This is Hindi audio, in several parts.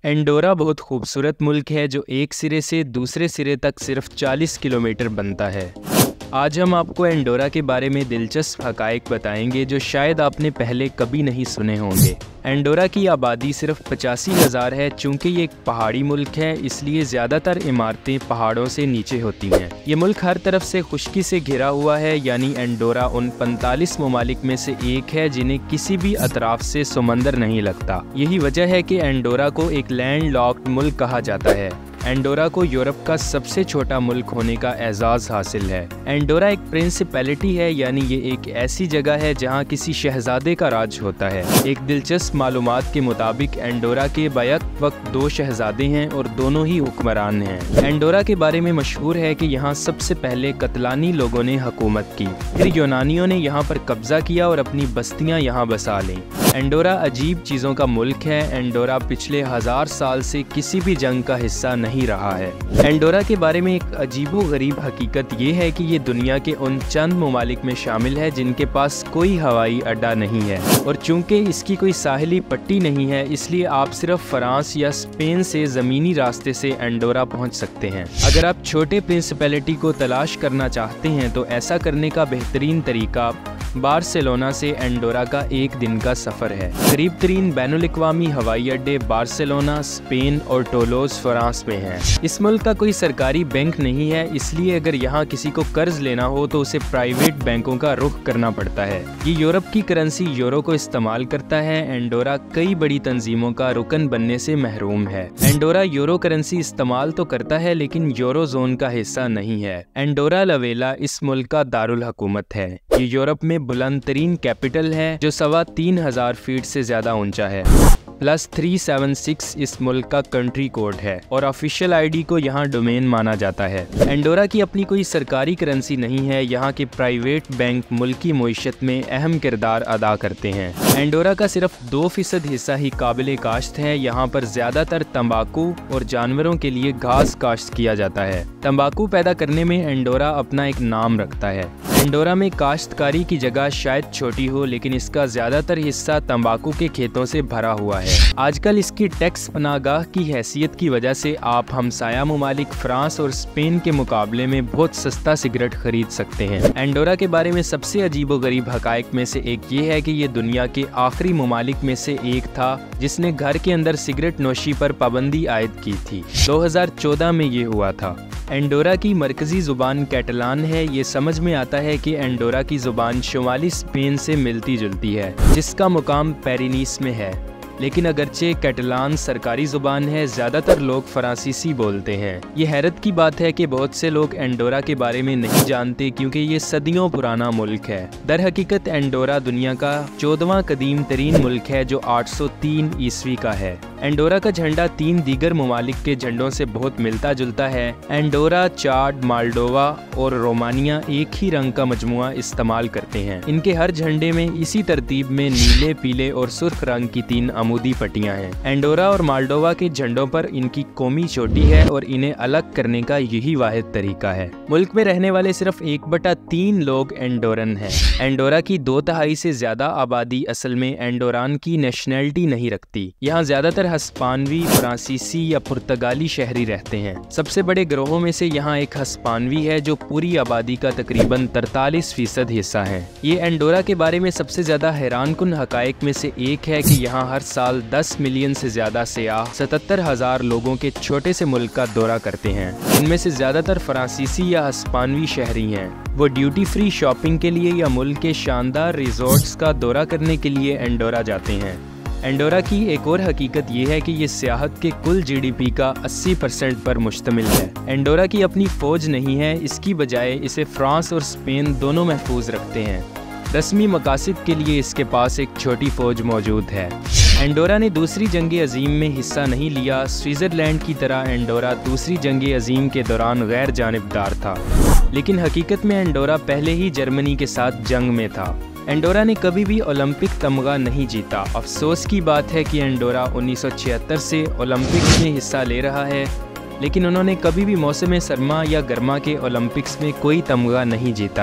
एंडोरा बहुत खूबसूरत मुल्क है जो एक सिरे से दूसरे सिरे तक सिर्फ 40 किलोमीटर बनता है। आज हम आपको एंडोरा के बारे में दिलचस्प हक़ाइक़ बताएंगे जो शायद आपने पहले कभी नहीं सुने होंगे। एंडोरा की आबादी सिर्फ 85,000 है। चूँकि ये एक पहाड़ी मुल्क है इसलिए ज़्यादातर इमारतें पहाड़ों से नीचे होती हैं। ये मुल्क हर तरफ से खुश्की से घिरा हुआ है, यानी एंडोरा उन 45 ममालिक में से एक है जिन्हें किसी भी अतराफ से समंदर नहीं लगता। यही वजह है कि एंडोरा को एक लैंड लॉक्ड मुल्क कहा जाता है। एंडोरा को यूरोप का सबसे छोटा मुल्क होने का एजाज़ हासिल है। एंडोरा एक प्रिंसिपैलिटी है, यानी ये एक ऐसी जगह है जहाँ किसी शहजादे का राज होता है। एक दिलचस्प मालूमात के मुताबिक एंडोरा के बैक वक्त 2 शहजादे हैं और दोनों ही हुक्मरान हैं। एंडोरा के बारे में मशहूर है कि यहाँ सबसे पहले कतलानी लोगों ने हुकूमत की, फिर यूनानियों ने यहाँ पर कब्जा किया और अपनी बस्तियाँ यहाँ बसा लीं। एंडोरा अजीब चीज़ों का मुल्क है। एंडोरा पिछले 1000 साल से किसी भी जंग का हिस्सा नहीं रहा है। एंडोरा के बारे में एक अजीबो गरीब हकीकत ये है कि ये दुनिया के उन चंद ममालिक में शामिल है जिनके पास कोई हवाई अड्डा नहीं है, और चूंकि इसकी कोई साहिली पट्टी नहीं है इसलिए आप सिर्फ फ्रांस या स्पेन से ज़मीनी रास्ते से एंडोरा पहुंच सकते हैं। अगर आप छोटे प्रिंसिपैलिटी को तलाश करना चाहते हैं तो ऐसा करने का बेहतरीन तरीका बार्सिलोना से एंडोरा का 1 दिन का सफ़र है। करीब तरीन बैनुल-अक़वामी हवाई अड्डे बार्सिलोना, स्पेन और टोलोस फ्रांस में हैं। इस मुल्क का कोई सरकारी बैंक नहीं है, इसलिए अगर यहाँ किसी को कर्ज लेना हो तो उसे प्राइवेट बैंकों का रुख करना पड़ता है। ये यूरोप की करेंसी यूरो को इस्तेमाल करता है। एंडोरा कई बड़ी तंजीमों का रुकन बनने से महरूम है। एंडोरा यूरो करेंसी इस्तेमाल तो करता है लेकिन यूरो जोन का हिस्सा नहीं है। एंडोरा ला वेला इस मुल्क का दारुल हुकूमत है। ये यूरोप में बुलंद तरीन कैपिटल है जो 3,500 फीट से ज्यादा ऊंचा है। +376 इस मुल्क का कंट्री कोड है और ऑफिशियल आईडी को यहाँ डोमेन माना जाता है। एंडोरा की अपनी कोई सरकारी करेंसी नहीं है। यहाँ के प्राइवेट बैंक मुल्की मईशत में अहम किरदार अदा करते हैं। एंडोरा का सिर्फ 2% हिस्सा ही काबिल काश्त है। यहाँ पर ज्यादातर तंबाकू और जानवरों के लिए घास काश्त किया जाता है। तंबाकू पैदा करने में एंडोरा अपना एक नाम रखता है। एंडोरा में काश्तकारी की जगह शायद छोटी हो लेकिन इसका ज्यादातर हिस्सा तंबाकू के खेतों से भरा हुआ है। आजकल इसकी टैक्स पनागाह की हैसियत की वजह से आप हमसाया ममालिक फ्रांस और स्पेन के मुकाबले में बहुत सस्ता सिगरेट खरीद सकते हैं। एंडोरा के बारे में सबसे अजीबोगरीब हकायक में से एक ये है कि ये दुनिया के आखिरी ममालिक में से एक था जिसने घर के अंदर सिगरेट नोशी पर पाबंदी आयद की थी। 2014 में ये हुआ था। एंडोरा की मरकजी ज़ुबान कैटलान है। ये समझ में आता है कि एंडोरा की ज़ुबान शुमाली स्पेन से मिलती जुलती है जिसका मुकाम पेरिनीस में है, लेकिन अगरचे कैटलान सरकारी ज़ुबान है, ज़्यादातर लोग फ्रांसीसी बोलते हैं। ये हैरत की बात है कि बहुत से लोग एंडोरा के बारे में नहीं जानते क्योंकि ये सदियों पुराना मुल्क है। दर हकीकत एंडोरा दुनिया का 14वां कदीम तरीन मुल्क है जो 803 ईस्वी का है। एंडोरा का झंडा 3 दीगर ममालिक के झंडों से बहुत मिलता जुलता है। एंडोरा, चाड, माल्डोवा और रोमानिया एक ही रंग का मजमुआ इस्तेमाल करते हैं। इनके हर झंडे में इसी तरतीब में नीले, पीले और सुर्ख रंग की 3 अमूदी पट्टियां हैं। एंडोरा और माल्डोवा के झंडों पर इनकी कौमी चोटी है और इन्हें अलग करने का यही वाहिद तरीका है। मुल्क में रहने वाले सिर्फ 1/3 लोग एंडोरन हैं। एंडोरा की 2/3 से ज्यादा आबादी असल में एंडोरान की नेशनैलिटी नहीं रखती। यहाँ ज्यादातर हस्पानवी, फ्रांसीसी या पुर्तगाली शहरी रहते हैं। सबसे बड़े गिरोहों में से यहाँ एक हस्पानवी है जो पूरी आबादी का तकरीबन 43% हिस्सा है। ये एंडोरा के बारे में सबसे ज्यादा हैरानकुन हकायक में से एक है कि यहाँ हर साल 10 मिलियन से ज्यादा सयाह 77,000 लोगों के छोटे से मुल्क का दौरा करते हैं। इनमें से ज्यादातर फ्रांसीसी या हस्पानवी शहरी हैं। वो ड्यूटी फ्री शॉपिंग के लिए या मुल्क के शानदार रिजॉर्ट्स का दौरा करने के लिए एंडोरा जाते हैं। एंडोरा की एक और हकीकत ये है कि ये सियाहत के कुल GDP का 80% पर मुश्तमिल है। एंडोरा की अपनी फ़ौज नहीं है, इसकी बजाय इसे फ्रांस और स्पेन दोनों महफूज रखते हैं। रस्मी मकासद के लिए इसके पास एक छोटी फ़ौज मौजूद है। एंडोरा ने दूसरी जंग अजीम में हिस्सा नहीं लिया। स्विट्ज़रलैंड की तरह एंडोरा दूसरी जंग अजीम के दौरान गैर जानिबदार था, लेकिन हकीकत में एंडोरा पहले ही जर्मनी के साथ जंग में था। एंडोरा ने कभी भी ओलंपिक तमगा नहीं जीता। अफसोस की बात है कि एंडोरा 1976 से ओलंपिक्स में हिस्सा ले रहा है, लेकिन उन्होंने कभी भी मौसम सरमा या गर्मा के ओलंपिक्स में कोई तमगा नहीं जीता है।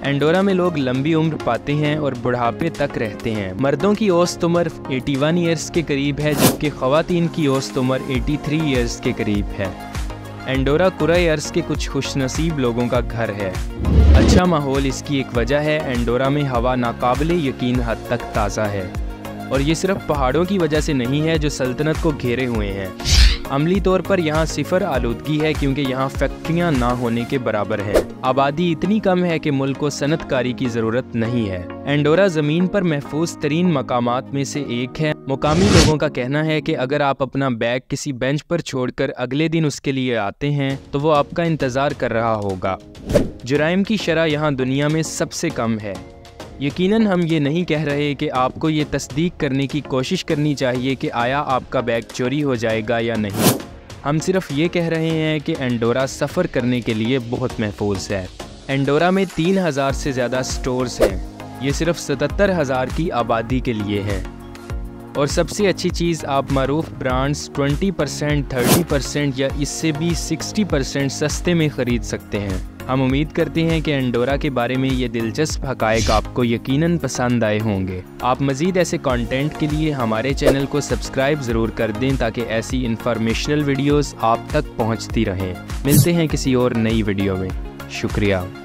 एंडोरा में लोग लंबी उम्र पाते हैं और बुढ़ापे तक रहते हैं। मर्दों की औसत उम्र 81 ईयर्स के करीब है, जबकि ख़वातीन की औसत उम्र 83 ईयर्स के करीब है। एंडोरा कुराए अर्ज़ के कुछ खुशनसीब लोगों का घर है। अच्छा माहौल इसकी एक वजह है। एंडोरा में हवा नाकाबिले यकीन हद तक ताज़ा है, और ये सिर्फ पहाड़ों की वजह से नहीं है जो सल्तनत को घेरे हुए हैं। अमली तौर पर यहाँ सिफर आलूदगी है, क्योंकि यहाँ फैक्ट्रियाँ ना होने के बराबर है। आबादी इतनी कम है कि मुल्क को सनतकारी की ज़रूरत नहीं है। एंडोरा ज़मीन पर महफूज तरीन मकामात में से एक है। मुकामी लोगों का कहना है कि अगर आप अपना बैग किसी बेंच पर छोड़कर अगले दिन उसके लिए आते हैं तो वो आपका इंतज़ार कर रहा होगा। जुराइम की शरह यहाँ दुनिया में सबसे कम है। यकीनन हम ये नहीं कह रहे कि आपको ये तस्दीक करने की कोशिश करनी चाहिए कि आया आपका बैग चोरी हो जाएगा या नहीं। हम सिर्फ ये कह रहे हैं कि एंडोरा सफ़र करने के लिए बहुत महफूज है। एंडोरा में 3000 से ज़्यादा स्टोर्स हैं। ये सिर्फ 77,000 की आबादी के लिए हैं। और सबसे अच्छी चीज़, आप मारूफ ब्रांड्स 20%, 30% या इससे भी 60% सस्ते में ख़रीद सकते हैं। हम उम्मीद करते हैं कि एंडोरा के बारे में ये दिलचस्प हक़ाइक़ आपको यकीनन पसंद आए होंगे। आप मज़ीद ऐसे कंटेंट के लिए हमारे चैनल को सब्सक्राइब ज़रूर कर दें ताकि ऐसी इंफॉर्मेशनल वीडियोस आप तक पहुंचती रहें। मिलते हैं किसी और नई वीडियो में। शुक्रिया।